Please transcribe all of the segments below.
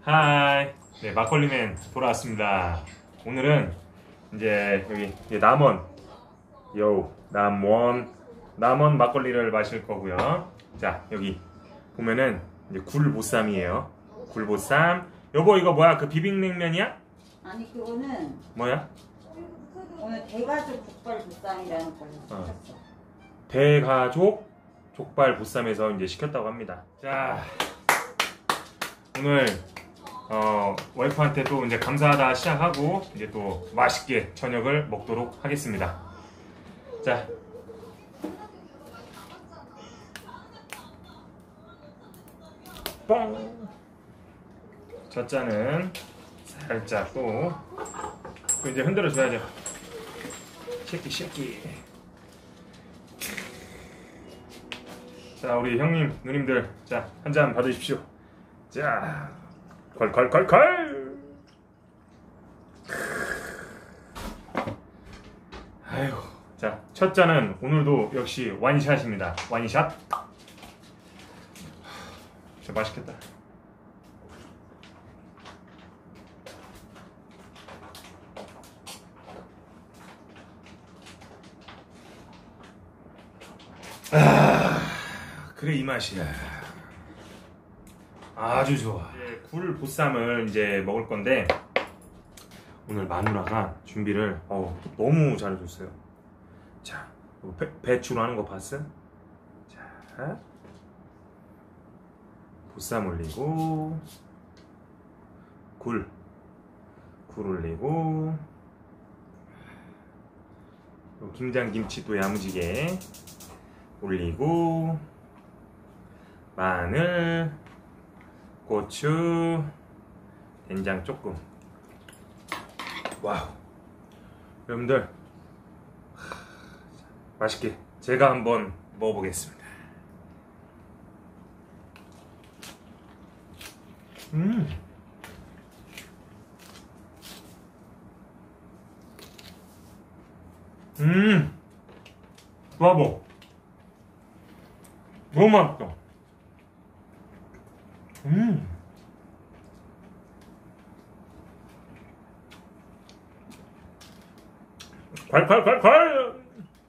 하이. 네, 막걸리맨 돌아왔습니다. 오늘은 이제 여기 남원, 남원 막걸리를 마실 거고요. 자, 여기 보면은 이제 굴보쌈이에요. 굴보쌈. 여보, 이거 뭐야? 그 비빔냉면이야? 아니, 그거는 뭐야? 오늘 대가족 족발보쌈이라는 걸로 시켰어. 대가족 족발 보쌈에서 이제 시켰다고 합니다. 자, 오늘 와이프한테 또 이제 감사하다 시작하고 이제 또 맛있게 저녁을 먹도록 하겠습니다. 자, 뻥. 첫 잔은 살짝 또 이제 흔들어 줘야죠. 쉐키. 자, 우리 형님, 누님들, 자, 한 잔 받으십시오. 자, 콸. 아유, 자, 첫 잔은 오늘도 역시 와인샷입니다. 와인샷. 진짜 맛있겠다. 그래, 이 맛이야. 아주 좋아. 이제 굴 보쌈을 이제 먹을 건데 오늘 마누라가 준비를 너무 잘해줬어요. 자, 배추로 하는 거 봤어? 자, 보쌈 올리고 굴 올리고 김장김치 또 야무지게 올리고 마늘, 고추, 된장 조금. 와우. 여러분들 맛있게 제가 한번 먹어보겠습니다. 브라보. 너무 맛있다. 콸.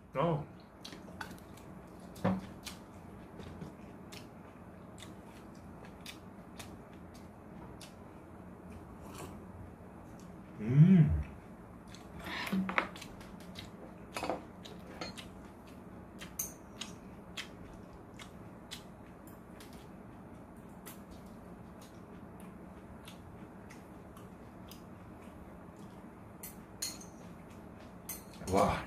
와.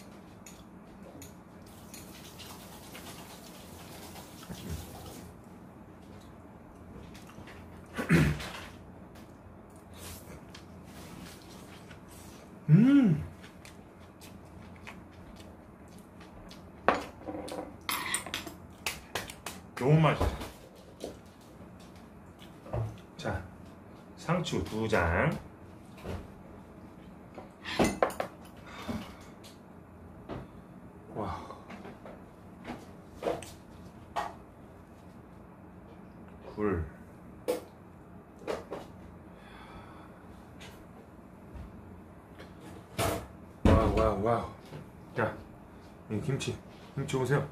너무 맛있어. 자, 상추 2장. 와. 굴. 와우. 자, 이 김치 오세요.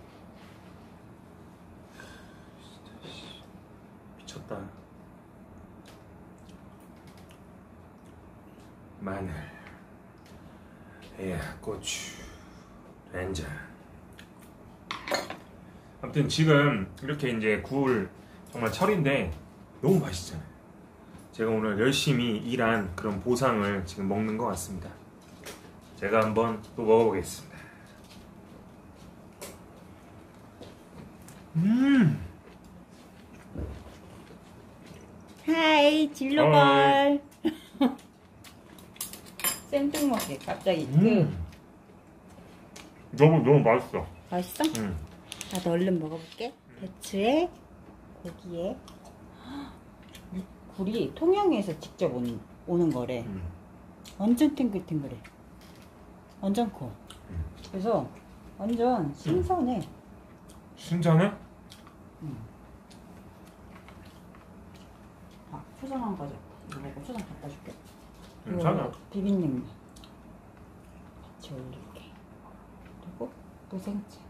미쳤다. 마늘, 고추, 된장. 아무튼 지금 이렇게 이제 굴 정말 철인데 너무 맛있잖아요. 제가 오늘 열심히 일한 그런 보상을 지금 먹는 것 같습니다. 제가 한번 또 먹어보겠습니다. 하이, 진로걸. 생뚱먹게 갑자기. 너무 맛있어. 맛있어? 나도 얼른 먹어볼게. 배추에 고기에 이 굴이 통영에서 직접 오는 거래. 완전 탱글탱글해. 완전 커. 그래서 완전 신선해. 신선해? 초장 한 가지. 이거 먹고 초장 갖다 줄게. 괜찮아. 비빔냉면 같이 올릴게. 그리고 또 생채.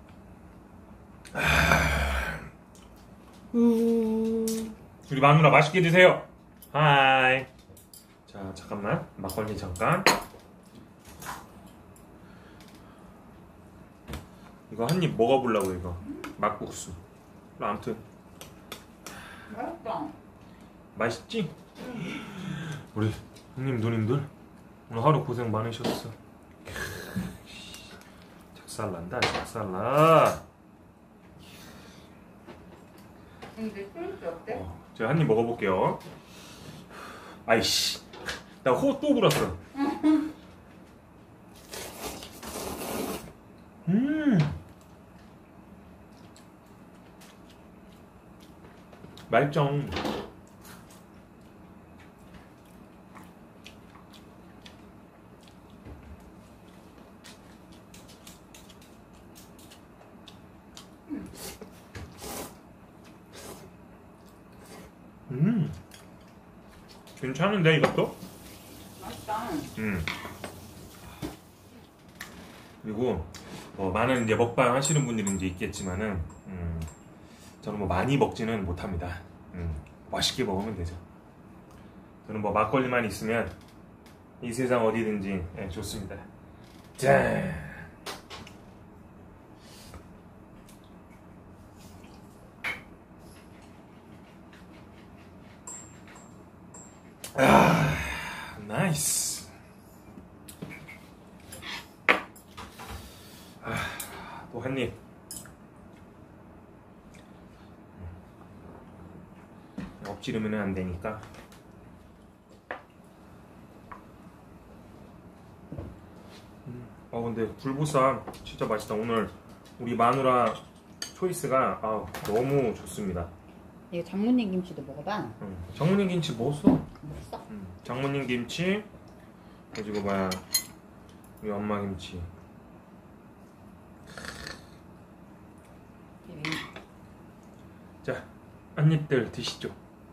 우리 마누라 맛있게 드세요. 하이. 자, 잠깐만. 막걸리 잠깐. 이거 한 입 먹어보려고 이거. 막국수. 아무튼 맛있다. 맛있지? 우리 형님 누님들 오늘 하루 고생 많으셨어. 작살난다 작살나. 근데 소스 어때? 제가 한 입 먹어볼게요. 아이씨, 나 호 또 불었어. 맛있죠? 괜찮은데 이것도? 맛있다. 그리고 많은 이제 먹방 하시는 분들은 이제 있겠지만은 저는 뭐 많이 먹지는 못합니다. 맛있게 먹으면 되죠. 저는 뭐 막걸리만 있으면 이 세상 어디든지 좋습니다. 짠. 아, 나이스. 또 한 입. 엎지르면 안 되니까. 근데 불보쌈 진짜 맛있다. 오늘 우리 마누라 초이스가 너무 좋습니다. 이거 장모님 김치도 먹어봐. 장모님 김치 먹었어? 먹었어? 장모님 김치 그리고 뭐야 우리 엄마 김치. 자, 한 입들 드시죠.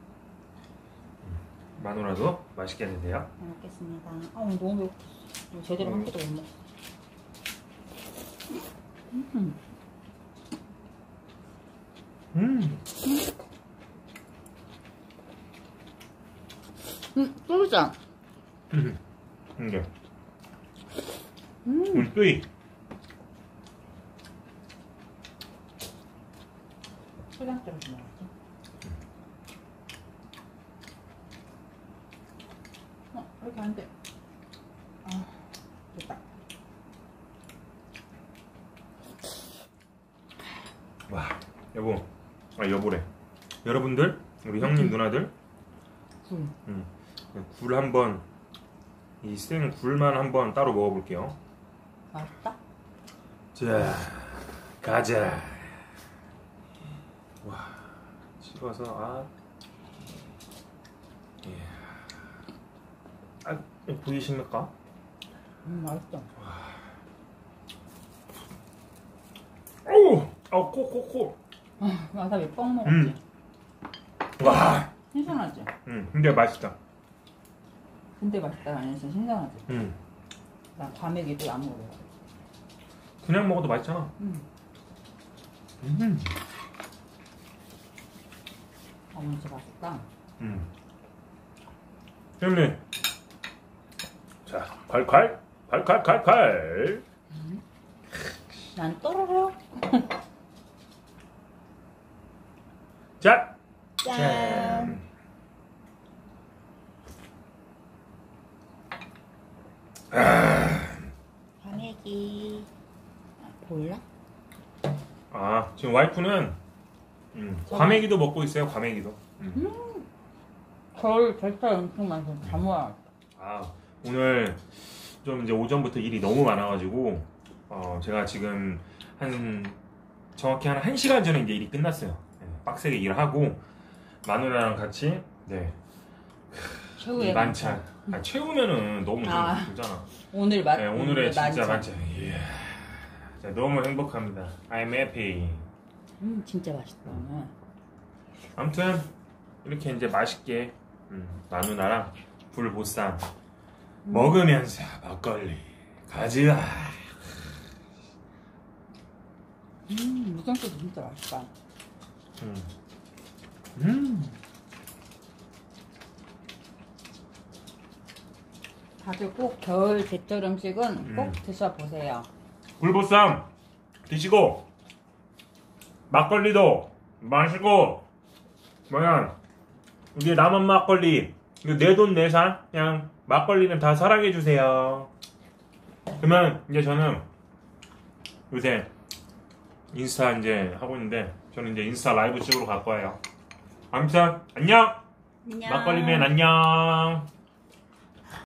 마누라도 맛있게 드세요. 잘 먹겠습니다. 너무 배고팠어. 제대로 한 끼도 못 먹었어. 쫄자. 이게 물뚜이. 초장 들어서 먹었지. 이렇게 안 돼. 됐다. 와, 여보, 여보래. 여러분들, 우리 형님 누나들, 굴 한번, 이 생 굴만 한번 따로 먹어볼게요. 맛있다? 자, 가자. 와, 찍어서 보이십니까? 맛있다. 오, 코. 와사비 뻥 먹었지. 와, 신선하지? 근데 맛있다. 근데 맛있다 아니었어. 신선하지? 나 과메기도 안 먹어. 그냥 먹어도 맛있잖아. 진짜 맛있다. 형님, 자, 콸. 난 또르르. 자, 짠. 과메기. 볼라? 지금 와이프는 과메기도 먹고 있어요. 과메기도. 절차 엄청 많아서 다 모아. 오늘 좀 이제 오전부터 일이 너무 많아가지고 제가 지금 정확히 한 1시간 전에 이제 일이 끝났어요. 빡세게 일하고 마누라랑 같이 최후의 만찬. 최후면은 너무 좋잖아. 오늘의 진짜 만찬. 자, 너무 행복합니다. I'm happy. 진짜 맛있다. 아무튼 이렇게 이제 맛있게 마누나랑 굴보쌈 먹으면서 막걸리 가즈아. 무성도 진짜 맛있다. 다들 꼭 겨울 제철 음식은 꼭 드셔보세요. 굴보쌈 드시고 막걸리도 마시고 뭐야 이게 남은 막걸리 이거 내돈내산 그냥 막걸리는 다 사랑해주세요. 그러면 이제 저는 요새 인스타 이제 하고 있는데 저는 이제 인스타 라이브 찍으러 갈 거예요. 아무튼 안녕. 안녕. 막걸리맨 안녕.